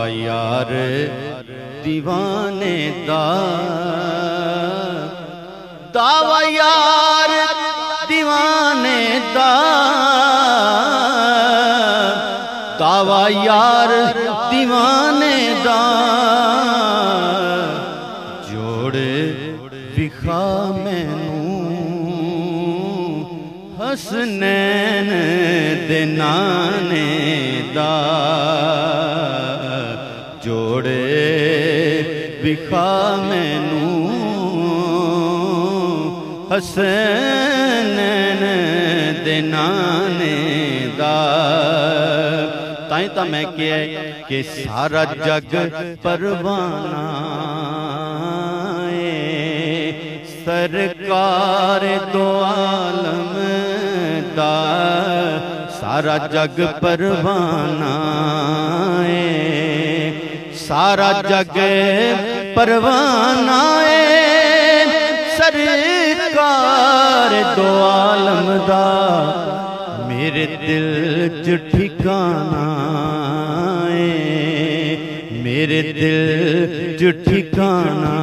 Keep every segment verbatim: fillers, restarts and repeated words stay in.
دعوی یار دیوانے دا دعوی یار دیوانے دا دعوی یار دیوانے دا جوڑے وکھا مینوں حسنین دے نانے دا جوڑے وکھا مینوں حسنین دے نانے دا تائیں تا میں کیا ہے کہ سارا جگ پروانہ سرکار دو عالم دا سارا جگ پروانہ سارا جگ پروانہ سرکار دو عالم دا میرے دل چ ٹھکانہ میرے دل چ ٹھکانہ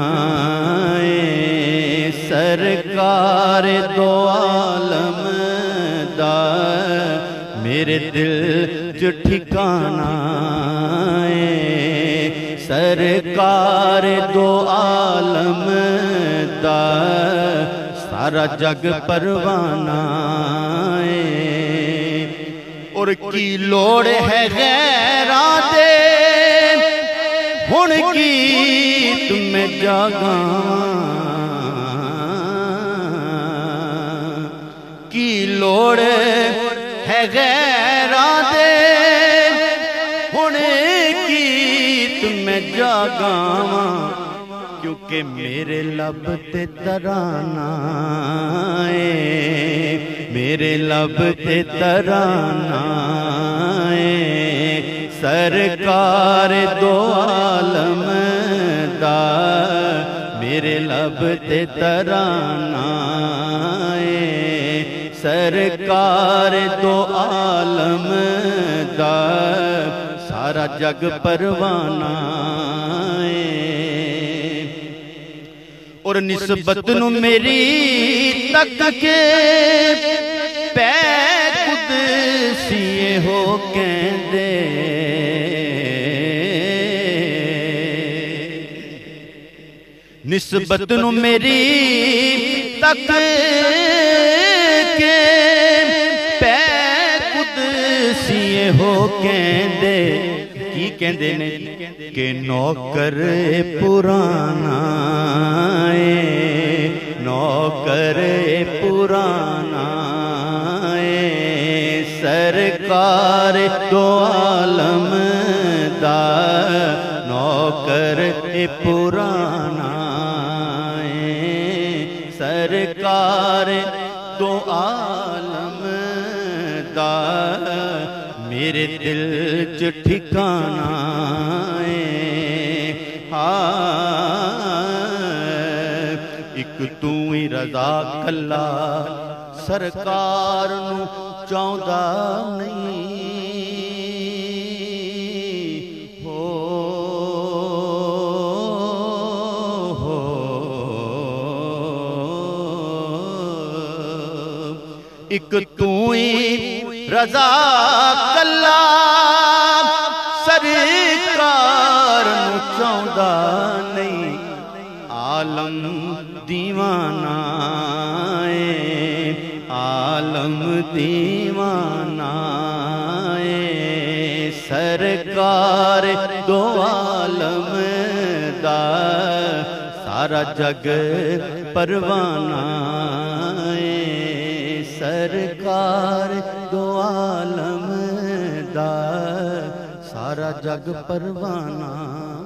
سرکار دو عالم دا میرے دل چ ٹھکانہ سرکار دو عالم دا سارا جگ پروانہ اور کی لوڑ ہے غیراں دے ہن گیت میں جاگاں کی لوڑ ہے غیراں دے ہن گیت میں جاگاں کیونکہ میرے لب تے ترانہ میرے لب تے ترانہ سرکار دو عالم دا میرے لب تے ترانہ سرکار دو عالم دا سارا جگ پروانہ اور نسبت نو میری تک کے پے قدسیے ہو کہندے نسبت نو میری تک کے پے قدسیے ہو کہندے کی کہندے نے کہ نوکر پرانا نوکر پرانا سرکار دو عالم دا نوکر پرانا سرکار دو عالم دا میرے دل چ ٹھکانہ ایک تو ہی رضا کلا سرکار نو چاہندا نہیں ہو ایک تو ہی رضا کلا سرکار نو چاہندا نہیں عالم دیوانہ عالم دیوانہ سرکار دو عالم دا سارا جگ پروانہ سرکار دو عالم دا سارا جگ پروانہ